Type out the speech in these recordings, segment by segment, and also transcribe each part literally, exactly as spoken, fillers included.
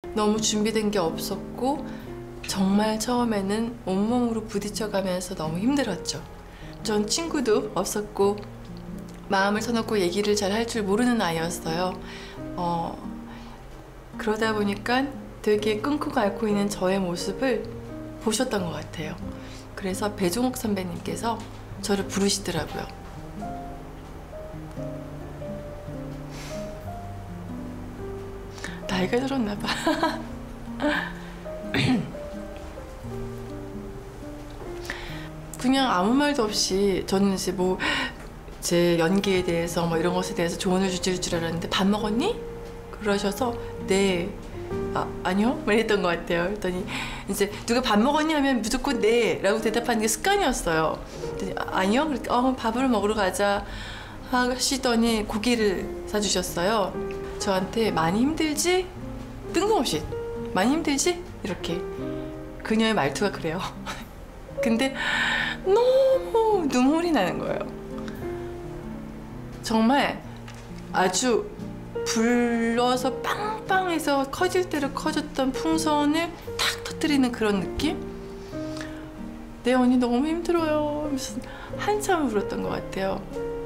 너무 준비된 게 없었고 정말 처음에는 온몸으로 부딪혀가면서 너무 힘들었죠. 전 친구도 없었고 마음을 터놓고 얘기를 잘 할 줄 모르는 아이였어요. 어, 그러다 보니까 되게 끊고 앓고 있는 저의 모습을 보셨던 것 같아요. 그래서 배종옥 선배님께서 저를 부르시더라고요. 나이가 들었나 봐. 그냥 아무 말도 없이 저는 이제 뭐 제 연기에 대해서 뭐 이런 것에 대해서 조언을 주실 줄 알았는데 밥 먹었니? 그러셔서 네. 아, 아니요? 이랬던 것 같아요. 그랬더니 이제 누가 밥 먹었니 하면 무조건 네 라고 대답하는 게 습관이었어요. 그랬더니 아, 아니요? 그러니까 어, 밥을 먹으러 가자 하시더니 고기를 사주셨어요. 저한테 많이 힘들지? 뜬금없이 많이 힘들지? 이렇게 그녀의 말투가 그래요. 근데 너무 눈물이 나는 거예요. 정말 아주 불러서 빵빵해서 커질 대로 커졌던 풍선을 탁 터뜨리는 그런 느낌? 네 언니 너무 힘들어요. 무슨 한참을 울었던 것 같아요.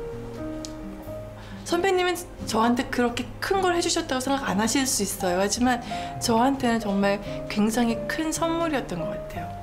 선배님은 저한테 그렇게 큰 걸 해주셨다고 생각 안 하실 수 있어요. 하지만 저한테는 정말 굉장히 큰 선물이었던 것 같아요.